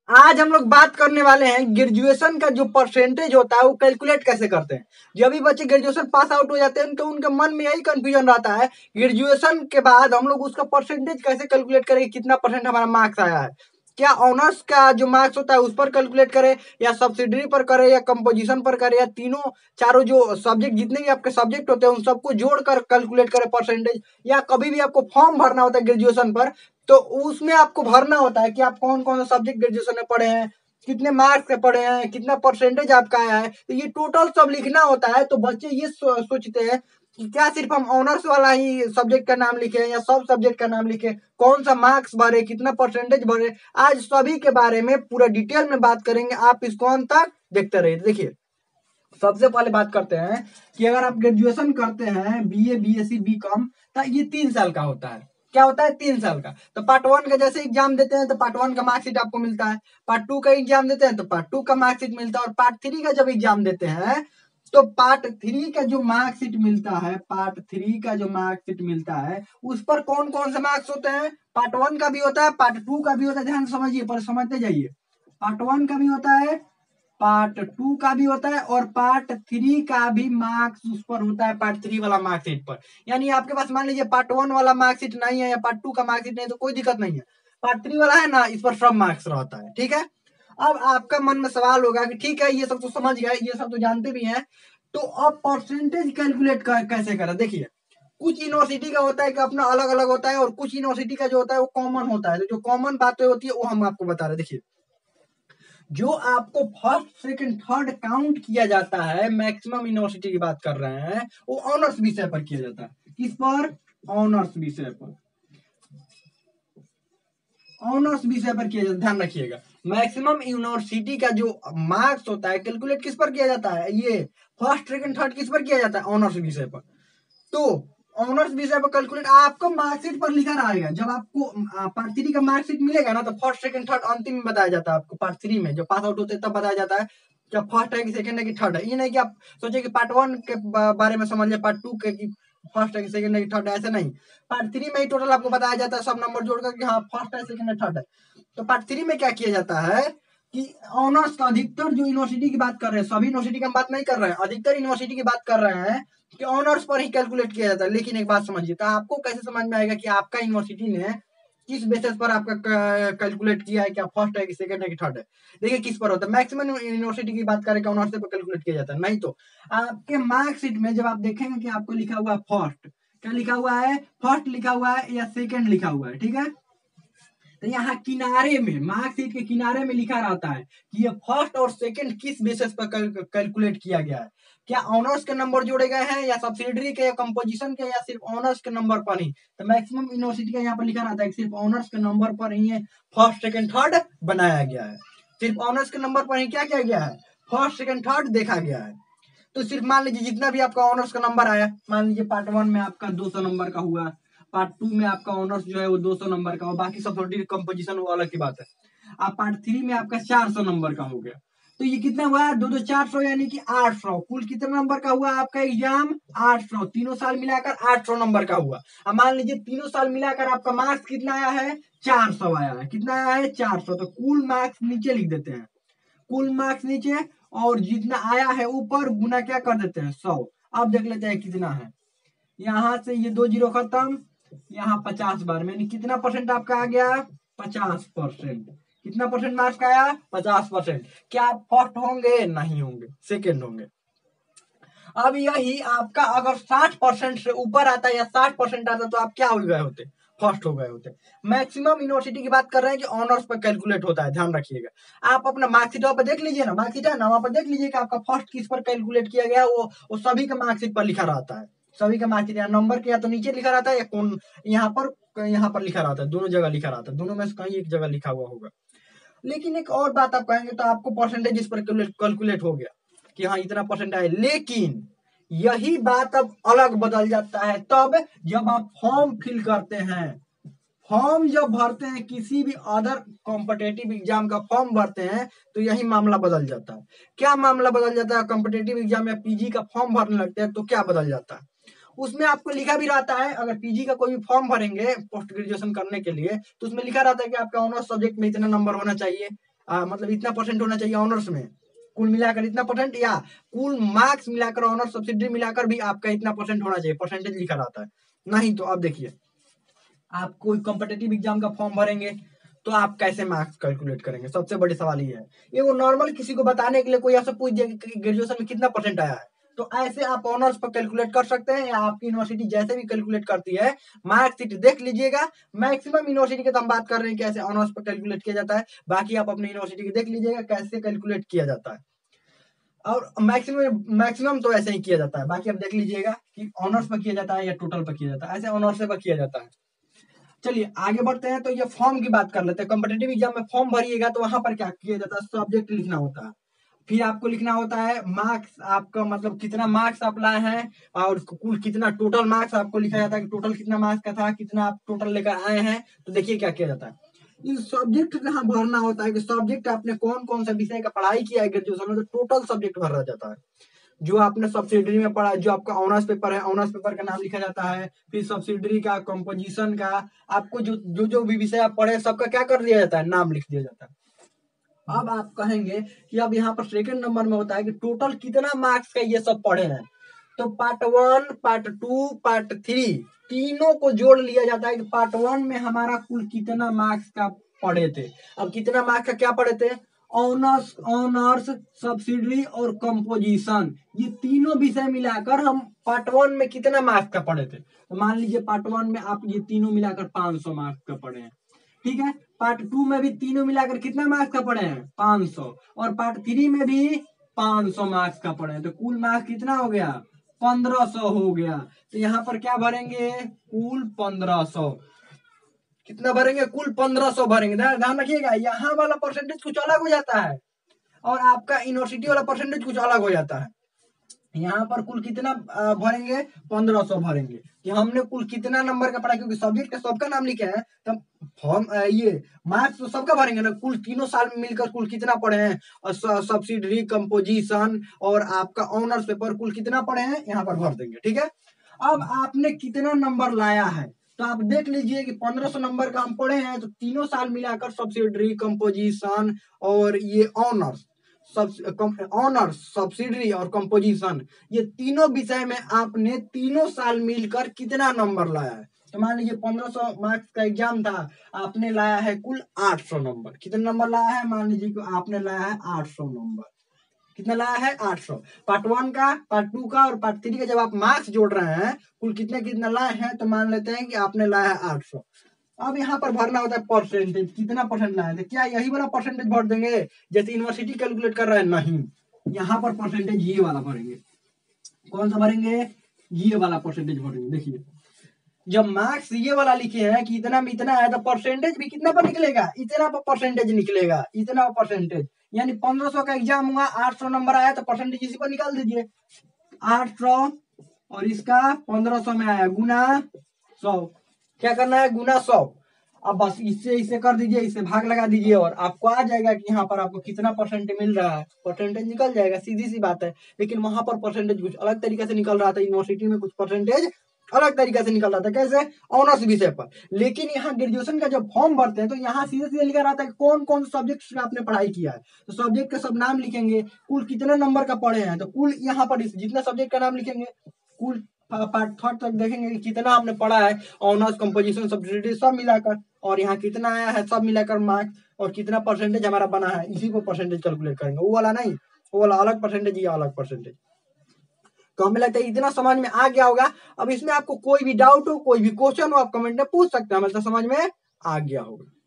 आज हम लोग बात करने वाले हैं ग्रेजुएशन का जो परसेंटेज होता है वो कैलकुलेट कैसे करते हैं। जब भी बच्चे ग्रेजुएशन पास आउट हो जाते हैं तो उनके मन में यही कंफ्यूजन रहता है, ग्रेजुएशन के बाद हम लोग उसका परसेंटेज कैसे कैलकुलेट करें, कितना परसेंट हमारा मार्क्स आया है। क्या ऑनर्स का जो मार्क्स होता है उस पर कैलकुलेट करें, या सब्सिडरी पर करें, या कंपोजिशन पर करें, या तीनों चारों जो सब्जेक्ट जितने भी आपके सब्जेक्ट होते हैं उन सबको जोड़कर कैलकुलेट करें परसेंटेज। या कभी भी आपको फॉर्म भरना होता है ग्रेजुएशन पर, तो उसमें आपको भरना होता है कि आप कौन कौन सा सब्जेक्ट ग्रेजुएशन में पढ़े हैं, कितने मार्क्स के पढ़े हैं, कितना परसेंटेज आपका आया है, तो ये टोटल सब लिखना होता है। तो बच्चे ये सोचते हैं कि क्या सिर्फ हम ऑनर्स वाला ही सब्जेक्ट का नाम लिखे या सब सब्जेक्ट का नाम लिखे, कौन सा मार्क्स भरे, कितना परसेंटेज भरे। आज सभी के बारे में पूरा डिटेल में बात करेंगे, आप इसको अंत तक देखते रहिए। देखिए, सबसे पहले बात करते हैं कि अगर आप ग्रेजुएशन करते हैं बीए, बीएससी, बीकॉम, तो ये 3 साल का होता है। क्या होता है? 3 साल का। तो पार्ट 1 का जैसे एग्जाम देते हैं तो पार्ट 1 का मार्कशीट आपको मिलता है, पार्ट 2 का एग्जाम देते हैं तो पार्ट 2 का मार्कशीट मिलता है, और पार्ट 3 का जब एग्जाम देते हैं तो पार्ट 3 का जो मार्कशीट मिलता है, पार्ट 3 का जो मार्कशीट मिलता है उस पर कौन कौन से मार्क्स होते हैं। पार्ट 1 का भी होता है, पार्ट 2 का भी होता है। ध्यान समझिए, पर समझते जाइए। पार्ट 1 का भी होता है, पार्ट 2 का भी होता है, और पार्ट 3 का भी मार्क्स उस पर होता है, पार्ट 3 वाला मार्कशीट पर। यानी आपके पास मान लीजिए पार्ट 1 वाला मार्कशीट नहीं है या पार्ट 2 का मार्कशीट नहीं है तो कोई दिक्कत नहीं है, पार्ट 3 वाला है ना, इस पर सब मार्क्स रहता है। ठीक है। अब आपका मन में सवाल होगा कि ठीक है, ये सब तो समझ गए, ये सब तो जानते भी हैं, तो अब परसेंटेज कैलकुलेट कैसे करें। देखिए, कुछ यूनिवर्सिटी का होता है कि अपना अलग अलग होता है, और कुछ यूनिवर्सिटी का जो होता है वो कॉमन होता है। तो जो कॉमन बातें होती है वो हम आपको बता रहे हैं। देखिए, जो आपको फर्स्ट सेकंड थर्ड काउंट किया जाता है, मैक्सिमम यूनिवर्सिटी की बात कर रहे हैं, वो ऑनर्स विषय पर किया जाता है। किस पर? ऑनर्स विषय पर। ऑनर्स विषय पर किया जाता है, ध्यान रखिएगा। मैक्सिमम यूनिवर्सिटी का जो मार्क्स होता है कैलकुलेट किस पर किया जाता है, ये फर्स्ट सेकंड थर्ड किस पर किया जाता है, ऑनर्स विषय पर। तो ऑनर्स विषय पर कैलकुलेट आपको मार्कशीट पर लिखा रहेगा। जब आपको पार्ट 3 का मार्कशीट मिलेगा ना, तो फर्स्ट सेकंड थर्ड अंतिम में बताया जाता है आपको। पार्ट 3 में जब पास आउट होते हैं तब बताया जाता है कि फर्स्ट है कि सेकंड है कि थर्ड है। ये नहीं कि आप सोचे कि पार्ट 1 के बारे में समझ लिया, पार्ट 2 के कि फर्स्ट है कि सेकंड है कि थर्ड है, ऐसा नहीं। पार्ट 3 में ही टोटल आपको बताया जाता है, सब नंबर जोड़कर कि हाँ फर्स्ट है, सेकंड है, थर्ड है। तो पार्ट 3 में क्या किया जाता है कि ऑनर्स का अधिकतर जो यूनिवर्सिटी की बात कर रहे हैं, सभी यूनिवर्सिटी की हम बात नहीं कर रहे हैं, अधिकतर यूनिवर्सिटी की बात कर रहे हैं कि ऑनर्स पर ही कैलकुलेट किया जाता है। लेकिन एक बात समझिए, तो आपको कैसे समझ में आएगा कि आपका यूनिवर्सिटी ने किस बेसिस पर आपका कैलकुलेट किया है, क्या फर्स्ट है कि सेकंड है कि थर्ड है। देखिए किस पर होता है, मैक्सिमम यूनिवर्सिटी की बात करें ऑनर्स पर कैलकुलेट किया जाता है। नहीं तो आपके मार्कशीट में जब आप देखेंगे कि आपको लिखा हुआ है फर्स्ट, क्या लिखा हुआ है, फर्स्ट लिखा हुआ है या सेकंड लिखा हुआ है, ठीक है। तो यहाँ किनारे में, मार्कशीट के किनारे में लिखा रहता है कि ये फर्स्ट और सेकंड किस बेसिस पर कैलकुलेट किया गया है। क्या ऑनर्स के नंबर जोड़े गए हैं, या सब्सिडरी के, या कंपोजिशन के, या सिर्फ ऑनर्स के नंबर पर ही। तो मैक्सिमम यूनिवर्सिटी का यहाँ पर लिखा रहता है कि सिर्फ ऑनर्स के नंबर पर ही है फर्स्ट सेकंड थर्ड बनाया गया है। सिर्फ ऑनर्स के नंबर पर ही क्या किया गया है, फर्स्ट सेकंड थर्ड देखा गया है। तो सिर्फ मान लीजिए जितना भी आपका ऑनर्स का नंबर आया, मान लीजिए पार्ट 1 में आपका 200 नंबर का हुआ, पार्ट 2 में आपका ऑनर्स जो है वो 200 नंबर का हो, बाकी सब थोड़ी कंपोजिशन वो अलग की बात है। अब पार्ट 3 में आपका 400 नंबर का हो गया, तो ये कितना हुआ, 2 2 400 यानी कि 800। कुल कितने नंबर का हुआ आपका एग्जाम, 800। तीनों साल मिलाकर 800 नंबर का हुआ। अब मान लीजिए तीनों साल मिलाकर आपका मार्क्स कितना आया है, 400 आया है। कितना आया है, 400। तो कुल मार्क्स नीचे लिख देते हैं, कुल मार्क्स नीचे, और जितना आया है ऊपर गुना क्या कर देते हैं, 100। अब देख लेते हैं कितना है, यहां से ये 2 जीरो खत्म, यहाँ 50 बार में कितना परसेंट आपका आ गया, 50%। कितना परसेंट मार्क्स का आया, 50%। क्या आप फर्स्ट होंगे, नहीं होंगे, सेकेंड होंगे। अब यही आपका अगर 60% से ऊपर आता है या 60% आता तो आप क्या हो गए होते, फर्स्ट हो गए होते। मैक्सिमम यूनिवर्सिटी की बात कर रहे हैं कि ऑनर्स पर कैलकुलेट होता है, ध्यान रखिएगा। आप अपना मार्कशीट पर देख लीजिए ना, मार्कशीट है ना, वहां पर देख लीजिए कि आपका फर्स्ट किस पर कैलकुलेट किया गया, वो सभी का मार्कशीट पर लिखा रहता है। सभी का मार्कशीट या नंबर के या तो नीचे लिखा रहता है, या कौन यहाँ पर लिखा रहता है, दोनों जगह लिखा रहता है, दोनों में से कहीं एक जगह लिखा हुआ होगा। लेकिन एक और बात आप कहेंगे तो आपको परसेंटेज इस पर कैलकुलेट हो गया कि हाँ इतना परसेंट आए, लेकिन यही बात अब अलग बदल जाता है तब जब आप फॉर्म फिल करते हैं। फॉर्म जब भरते हैं, किसी भी अदर कॉम्पिटेटिव एग्जाम का फॉर्म भरते हैं, तो यही मामला बदल जाता है। क्या मामला बदल जाता है, कॉम्पिटेटिव एग्जाम या पीजी का फॉर्म भरने लगते हैं तो क्या बदल जाता है। उसमें आपको लिखा भी रहता है, अगर पीजी का कोई भी फॉर्म भरेंगे पोस्ट ग्रेजुएशन करने के लिए, तो उसमें लिखा रहता है कि आपका ऑनर्स सब्जेक्ट में इतना नंबर होना चाहिए, मतलब इतना परसेंट होना चाहिए ऑनर्स में, कुल मिलाकर इतना परसेंट, या कुल मार्क्स मिलाकर ऑनर्स सब्सिडी मिलाकर भी आपका इतना परसेंट होना चाहिए, परसेंटेज लिखा रहता है। नहीं तो अब देखिए, आप कोई कॉम्पिटिटिव एग्जाम का फॉर्म भरेंगे तो आप कैसे मार्क्स कैलकुलेट करेंगे, सबसे बड़ी सवाल ये है। ये वो नॉर्मल किसी को बताने के लिए कोई आपसे पूछ दिया कि ग्रेजुएशन में कितना परसेंट आया है, तो ऐसे आप ऑनर्स पर कैलकुलेट कर सकते हैं, या आपकी यूनिवर्सिटी जैसे भी कैलकुलेट करती है, मार्कशीट देख लीजिएगा। मैक्सिमम यूनिवर्सिटी की तो हम बात कर रहे हैं कैसे ऑनर्स पर कैलकुलेट किया जाता है, बाकी आप अपनी यूनिवर्सिटी की देख लीजिएगा कैसे कैलकुलेट किया जाता है, और मैक्सिमम तो ऐसे ही किया जाता है। बाकी आप देख लीजिएगा कि ऑनर्स पर किया जाता है या टोटल पर किया जाता है, ऐसे ऑनर्स पर किया जाता है। चलिए आगे बढ़ते हैं, तो ये फॉर्म की बात कर लेते हैं। कॉम्पिटिटिव एग्जाम में फॉर्म भरिएगा तो वहां पर क्या किया जाता है, सब्जेक्ट लिखना होता है, फिर आपको लिखना होता है मार्क्स, आपका मतलब कितना मार्क्स आप लाए हैं, और कुल कितना टोटल मार्क्स आपको लिखा जाता है कि टोटल कितना मार्क्स का था, कितना आप टोटल लेकर आए हैं। तो देखिए क्या किया जाता है, इन सब्जेक्ट जहाँ भरना होता है कि सब्जेक्ट आपने कौन कौन सा विषय का पढ़ाई किया है ग्रेजुएशन में, तो टोटल सब्जेक्ट भरा जाता है। जो आपने सब्सिडरी में पढ़ा, जो आपका ऑनर्स पेपर है, ऑनर्स पेपर का नाम लिखा जाता है, फिर सब्सिडरी का, कंपोजिशन का, आपको जो भी विषय आप पढ़े सबका क्या कर दिया जाता है, नाम लिख दिया जाता है। अब आप कहेंगे कि अब यहाँ पर सेकंड नंबर में होता है कि टोटल कितना मार्क्स का ये सब पढ़े हैं, तो पार्ट 1, पार्ट 2, पार्ट 3 तीनों को जोड़ लिया जाता है कि पार्ट 1 में हमारा कुल कितना मार्क्स का पढ़े थे। अब कितना मार्क्स का क्या पढ़े थे, ऑनर्स सब्सिडरी और कंपोजिशन, ये तीनों विषय मिलाकर हम पार्ट 1 में कितना मार्क्स का पढ़े थे। तो मान लीजिए पार्ट 1 में आप ये तीनों मिलाकर 500 मार्क्स का पढ़े हैं, ठीक है। पार्ट 2 में भी तीनों मिलाकर कितना मार्क्स का पढ़े हैं, 500, और पार्ट 3 में भी 500 मार्क्स का पढ़े हैं, तो कुल मार्क्स कितना हो गया, 1500 हो गया। तो यहाँ पर क्या भरेंगे, कुल 1500, कितना भरेंगे, कुल 1500 भरेंगे। ध्यान रखिएगा, यहाँ वाला परसेंटेज कुछ अलग हो जाता है और आपका यूनिवर्सिटी वाला परसेंटेज कुछ अलग हो जाता है। यहाँ पर कुल कितना भरेंगे, 1500 भरेंगे कि हमने कुल कितना नंबर का पढ़ा, क्योंकि सब्जेक्ट का सबका नाम लिखे हैं, तो फॉर्म ये मार्क्स तो सबका भरेंगे ना, कुल तीनों साल में मिलकर कुल कितना पढ़े हैं, और सब्सिडरी, कंपोजिशन और आपका ऑनर्स पेपर कुल कितना पढ़े हैं, यहाँ पर भर देंगे, ठीक है। अब आपने कितना नंबर लाया है, तो आप देख लीजिए कि 1500 नंबर का हम पढ़े हैं, तो तीनों साल मिलाकर सब्सिडरी, कंपोजिशन और ये ऑनर्स सब्सिडरी और कंपोजिशन, ये तीनों विषय में आपने तीनों साल मिलकर कितना नंबर लाया है। तो मान लीजिए 1500 मार्क्स का एग्जाम था, आपने लाया है कुल 800 नंबर। कितना नंबर लाया है, मान लीजिए कि आपने लाया है 800 नंबर। कितना लाया है, 800। पार्ट 1 का, पार्ट 2 का और पार्ट 3 का जब आप मार्क्स जोड़ रहे हैं कुल कितने कितना लाए हैं, तो मान लेते हैं कि आपने लाया है 800। अब यहाँ पर भरना होता है परसेंटेज, कितना परसेंट लाए थे, क्या यही वाला परसेंटेज भर देंगे जैसे यूनिवर्सिटी कैलकुलेट कर रहा है, नहीं, यहाँ पर परसेंटेज ये वाला भरेंगे। कौन सा भरेंगे, ये वाला परसेंटेज भरेंगे। देखिए जब मार्क्स ये वाला लिखे हैं कि इतना में इतना है, तो परसेंटेज भी कितना पर निकलेगा, इतना पर परसेंटेज निकलेगा, इतना परसेंटेज, यानी 1500 का एग्जाम हुआ, 800 नंबर आया, तो परसेंटेज इसी पर निकाल दीजिए, 800 और इसका 1500 में आया गुना 100, क्या करना है, गुना 100। अब बस इससे इसे कर दीजिए, इससे भाग लगा दीजिए, और आपको आ जाएगा कि यहाँ पर आपको कितना परसेंट मिल रहा है, परसेंटेज निकल जाएगा, सीधी सी बात है। लेकिन वहां पर परसेंटेज कुछ अलग तरीके से निकल रहा था, यूनिवर्सिटी में कुछ परसेंटेज अलग तरीके से निकल रहा था, कैसे, ऑनर्स विषय पर। लेकिन यहाँ ग्रेजुएशन का जब फॉर्म भरते हैं तो यहाँ सीधे सीधे लिखा रहता है कौन कौन सब्जेक्ट का आपने पढ़ाई किया है, तो सब्जेक्ट का सब नाम लिखेंगे, कुल कितने नंबर का पढ़े हैं, तो कुल यहाँ पर जितना सब्जेक्ट का नाम लिखेंगे, कुल पार्ट 3 तक देखेंगे कि कितना हमने पढ़ा है, ऑनर्स, कंपोजिशन, सब्सिडरी सब मिलाकर, और यहाँ कितना आया है सब मिलाकर मार्क्स, और कितना परसेंटेज हमारा बना है, इसी को परसेंटेज कैलकुलेट करेंगे, वो वाला नहीं, वो वाला अलग परसेंटेज, ये अलग परसेंटेज। तो हमें लगता है इतना समझ में आ गया होगा। अब इसमें आपको कोई भी डाउट हो, कोई भी क्वेश्चन हो, आप कमेंट में पूछ सकते हैं, हमें समझ में आ गया होगा।